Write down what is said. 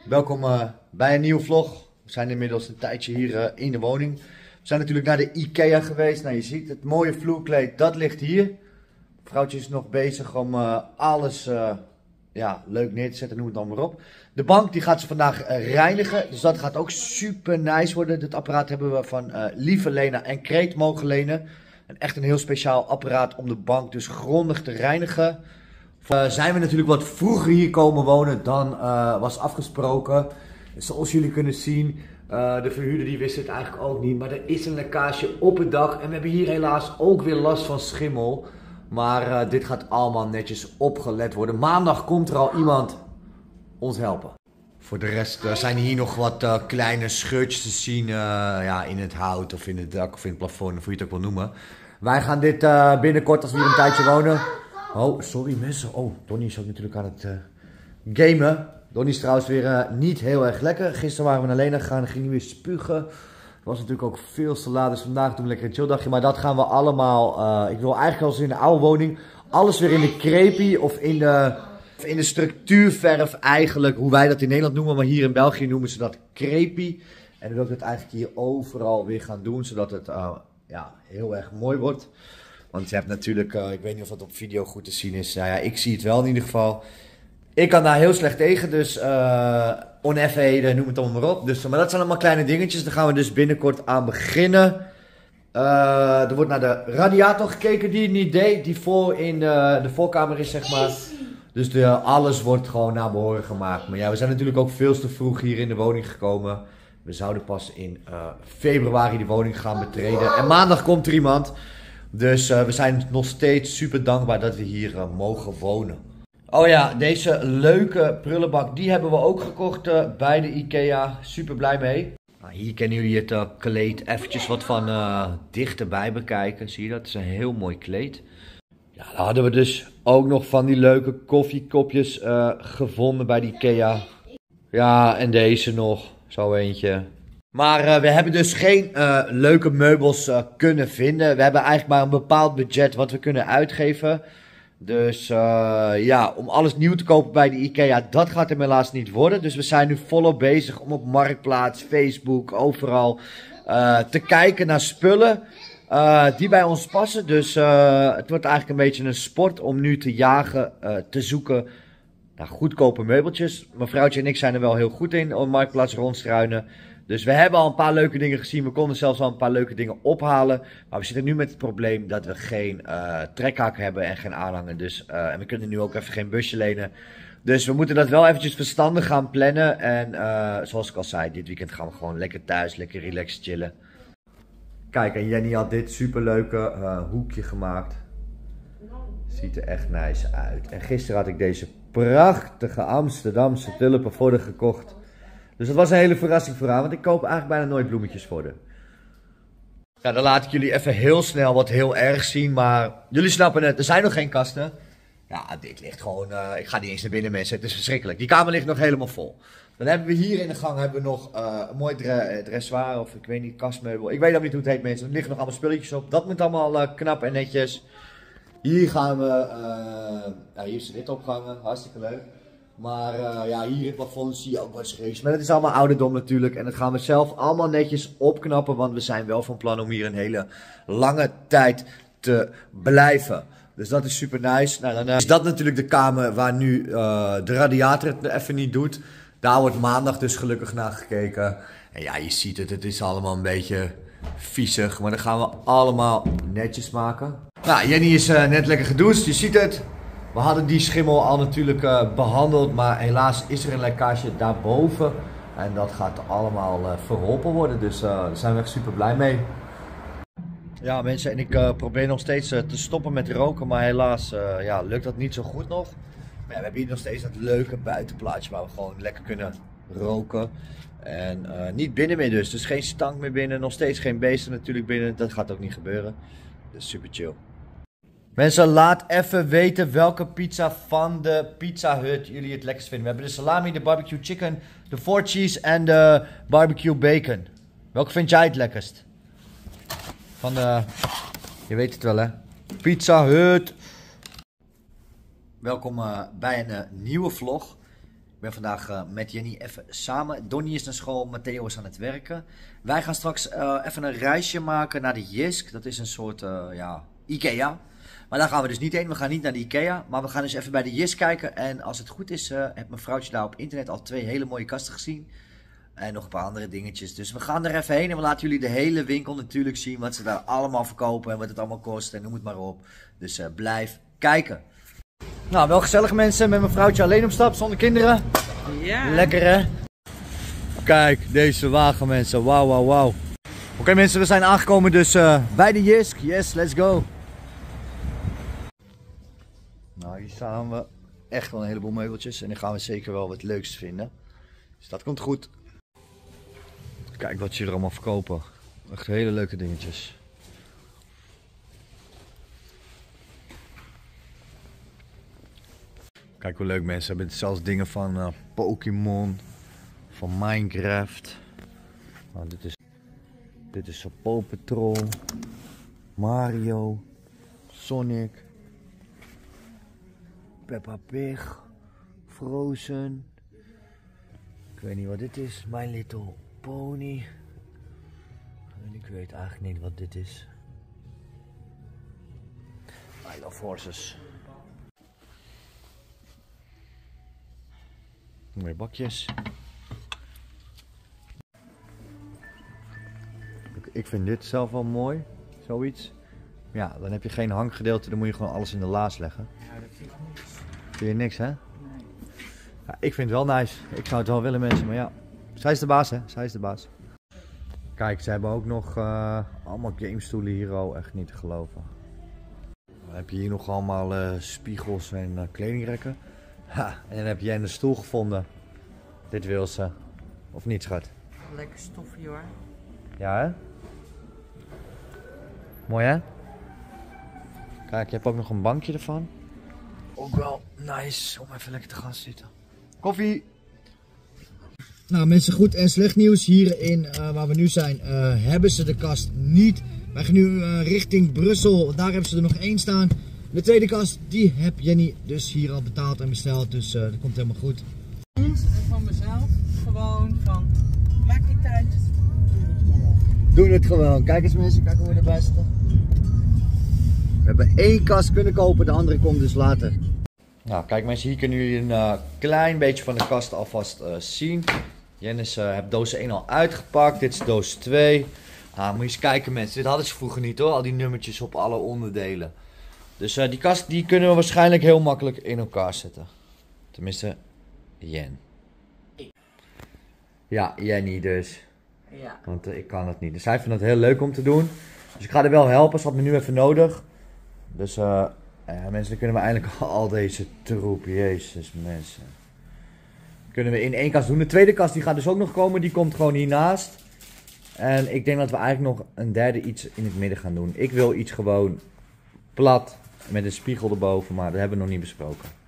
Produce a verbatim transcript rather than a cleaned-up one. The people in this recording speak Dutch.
Welkom uh, bij een nieuwe vlog. We zijn inmiddels een tijdje hier uh, in de woning. We zijn natuurlijk naar de IKEA geweest. Nou, je ziet het mooie vloerkleed, dat ligt hier. Vrouwtje is nog bezig om uh, alles uh, ja, leuk neer te zetten, noem het dan maar op. De bank die gaat ze vandaag uh, reinigen, dus dat gaat ook super nice worden. Dit apparaat hebben we van uh, Lieve Lena en Kreet mogen lenen. En echt een heel speciaal apparaat om de bank dus grondig te reinigen. Uh, zijn we natuurlijk wat vroeger hier komen wonen dan uh, was afgesproken. Zoals jullie kunnen zien, uh, de verhuurder die wist het eigenlijk ook niet. Maar er is een lekkage op het dak en we hebben hier helaas ook weer last van schimmel. Maar uh, dit gaat allemaal netjes opgelet worden. Maandag komt er al iemand ons helpen. Voor de rest uh, zijn hier nog wat uh, kleine scheurtjes te zien uh, ja, in het hout of in het dak of in het plafond, of hoe je het ook wil noemen. Wij gaan dit uh, binnenkort, als we hier een tijdje wonen... Oh, sorry mensen. Oh, Donnie is ook natuurlijk aan het uh, gamen. Donnie is trouwens weer uh, niet heel erg lekker. Gisteren waren we naar Lena gegaan en ging hij weer spugen. Er was natuurlijk ook veel salade, dus vandaag doen we lekker een chill dagje. Maar dat gaan we allemaal, uh, ik wil eigenlijk als in de oude woning, alles weer in de crepie of in de, of in de structuurverf eigenlijk. Hoe wij dat in Nederland noemen, maar hier in België noemen ze dat crepie. En dan wil ik het eigenlijk hier overal weer gaan doen, zodat het uh, ja, heel erg mooi wordt. Want je hebt natuurlijk, uh, ik weet niet of dat op video goed te zien is. Nou ja, ik zie het wel in ieder geval. Ik kan daar heel slecht tegen, dus uh, oneffenheden, noem het allemaal maar op. Dus, maar dat zijn allemaal kleine dingetjes, daar gaan we dus binnenkort aan beginnen. Uh, er wordt naar de radiator gekeken die het niet deed, die voor in de, de voorkamer is, zeg maar. Dus de, alles wordt gewoon naar behoren gemaakt. Maar ja, we zijn natuurlijk ook veel te vroeg hier in de woning gekomen. We zouden pas in uh, februari die woning gaan betreden. En maandag komt er iemand. Dus uh, we zijn nog steeds super dankbaar dat we hier uh, mogen wonen. Oh ja, deze leuke prullenbak, die hebben we ook gekocht uh, bij de IKEA. Super blij mee. Nou, hier kennen jullie het uh, kleed eventjes wat van uh, dichterbij bekijken. Zie je dat? Het is een heel mooi kleed. Ja, dan hadden we dus ook nog van die leuke koffiekopjes uh, gevonden bij de IKEA. Ja, en deze nog. Zo eentje. Maar uh, we hebben dus geen uh, leuke meubels uh, kunnen vinden. We hebben eigenlijk maar een bepaald budget wat we kunnen uitgeven. Dus uh, ja, om alles nieuw te kopen bij de IKEA, dat gaat hem helaas niet worden. Dus we zijn nu volop bezig om op Marktplaats, Facebook, overal uh, te kijken naar spullen uh, die bij ons passen. Dus uh, het wordt eigenlijk een beetje een sport om nu te jagen, uh, te zoeken naar goedkope meubeltjes. Mijn vrouwtje en ik zijn er wel heel goed in op Marktplaats rondstruinen. Dus we hebben al een paar leuke dingen gezien. We konden zelfs al een paar leuke dingen ophalen. Maar we zitten nu met het probleem dat we geen uh, trekhak hebben en geen aanhanger. Dus, uh, en we kunnen nu ook even geen busje lenen. Dus we moeten dat wel eventjes verstandig gaan plannen. En uh, zoals ik al zei, dit weekend gaan we gewoon lekker thuis, lekker relaxed chillen. Kijk, en Jenny had dit superleuke uh, hoekje gemaakt. Ziet er echt nice uit. En gisteren had ik deze prachtige Amsterdamse tulpen voor haar gekocht. Dus dat was een hele verrassing voor haar, want ik koop eigenlijk bijna nooit bloemetjes voor haar. Ja, dan laat ik jullie even heel snel wat heel erg zien, maar jullie snappen het, er zijn nog geen kasten. Ja, dit ligt gewoon, uh, ik ga niet eens naar binnen mensen, het is verschrikkelijk. Die kamer ligt nog helemaal vol. Dan hebben we hier in de gang hebben we nog uh, een mooi dre dressoir of ik weet niet, kastmeubel. Ik weet ook niet hoe het heet mensen, er liggen nog allemaal spulletjes op. Dat moet allemaal uh, knap en netjes. Hier gaan we, uh, ja, hier is dit opgehangen, hartstikke leuk. Maar uh, ja, hier in het plafond zie je ook wat schreeuws. Maar dat is allemaal ouderdom natuurlijk. En dat gaan we zelf allemaal netjes opknappen. Want we zijn wel van plan om hier een hele lange tijd te blijven. Dus dat is super nice. Nou, dan uh, is dat natuurlijk de kamer waar nu uh, de radiator het even niet doet. Daar wordt maandag dus gelukkig naar gekeken. En ja, je ziet het. Het is allemaal een beetje viezig. Maar dan gaan we allemaal netjes maken. Nou, Jenny is uh, net lekker gedoucht. Je ziet het. We hadden die schimmel al natuurlijk uh, behandeld, maar helaas is er een lekkage daarboven. En dat gaat allemaal uh, verholpen worden, dus uh, daar zijn we echt super blij mee. Ja mensen, en ik uh, probeer nog steeds uh, te stoppen met roken, maar helaas uh, ja, lukt dat niet zo goed nog. Maar ja, we hebben hier nog steeds dat leuke buitenplaatje waar we gewoon lekker kunnen roken. En uh, niet binnen meer dus, dus geen stank meer binnen, nog steeds geen beesten natuurlijk binnen, dat gaat ook niet gebeuren. Dus super chill. Mensen, laat even weten welke pizza van de Pizza Hut jullie het lekkerst vinden. We hebben de salami, de barbecue chicken, de four cheese en de barbecue bacon. Welke vind jij het lekkerst? Van de, je weet het wel hè, Pizza Hut. Welkom uh, bij een uh, nieuwe vlog. Ik ben vandaag uh, met Jenny even samen. Donnie is naar school, Matteo is aan het werken. Wij gaan straks uh, even een reisje maken naar de Jysk. Dat is een soort uh, ja, Ikea. Maar daar gaan we dus niet heen. We gaan niet naar de Ikea. Maar we gaan dus even bij de Jysk kijken. En als het goed is, uh, heeft mijn vrouwtje daar op internet al twee hele mooie kasten gezien. En nog een paar andere dingetjes. Dus we gaan er even heen en we laten jullie de hele winkel natuurlijk zien. Wat ze daar allemaal verkopen en wat het allemaal kost. En noem het maar op. Dus uh, blijf kijken. Nou, wel gezellig mensen. Met mijn vrouwtje alleen op stap, zonder kinderen. Ja. Lekker hè? Kijk, deze wagen mensen. Wauw, wauw, wauw. Oké okay, mensen, we zijn aangekomen dus uh, bij de Jysk. Yes, let's go. Nou, hier staan we echt wel een heleboel meubeltjes. En dan gaan we zeker wel wat leuks vinden. Dus dat komt goed. Kijk wat ze er allemaal verkopen. Echt hele leuke dingetjes. Kijk hoe leuk mensen hebben. Zelfs dingen van uh, Pokémon. Van Minecraft. Nou, dit is, dit is Paw Patrol. Mario. Sonic. Peppa Pig. Frozen. Ik weet niet wat dit is. My Little Pony. En ik weet eigenlijk niet wat dit is. I love horses. Mooie bakjes. Ik vind dit zelf wel mooi. Zoiets. Ja, dan heb je geen hanggedeelte. Dan moet je gewoon alles in de laas leggen. Ja, dat vind ik niks. Vind je niks hè? Nee. Ja, ik vind het wel nice. Ik zou het wel willen mensen. Maar ja. Zij is de baas hè. Zij is de baas. Kijk, ze hebben ook nog uh, allemaal gamestoelen hier al. Echt niet te geloven. Dan heb je hier nog allemaal uh, spiegels en uh, kledingrekken. Ha, en dan heb jij een stoel gevonden. Dit wil ze. Of niet, schat? Lekker stoffie hoor. Ja, hè? Mooi, hè? Kijk, je hebt ook nog een bankje ervan. Ook wel nice om even lekker te gaan zitten. Koffie! Nou mensen, goed en slecht nieuws. Hierin uh, waar we nu zijn, uh, hebben ze de kast niet. Wij gaan nu uh, richting Brussel. Daar hebben ze er nog één staan. De tweede kast, die heb Jenny dus hier al betaald en besteld. Dus uh, dat komt helemaal goed. En van mezelf gewoon van, maakt niet uit. Doen het gewoon. Kijk eens mensen, kijk hoe we erbij zitten. We hebben één kast kunnen kopen, de andere komt dus later. Nou kijk mensen, hier kunnen jullie een uh, klein beetje van de kast alvast uh, zien. Jennis uh, heeft doos één al uitgepakt, dit is doos twee. Ah, moet je eens kijken mensen, dit hadden ze vroeger niet hoor, al die nummertjes op alle onderdelen. Dus uh, die kast die kunnen we waarschijnlijk heel makkelijk in elkaar zetten. Tenminste, Jen. Ja, Jenny dus. Ja. Want uh, ik kan het niet. Dus hij vindt het heel leuk om te doen. Dus ik ga er wel helpen, ze had me nu even nodig. Dus uh, ja, mensen, dan kunnen we eindelijk al deze troep, jezus mensen. Kunnen we in één kast doen. De tweede kast die gaat dus ook nog komen, die komt gewoon hiernaast. En ik denk dat we eigenlijk nog een derde iets in het midden gaan doen. Ik wil iets gewoon plat met een spiegel erboven, maar dat hebben we nog niet besproken.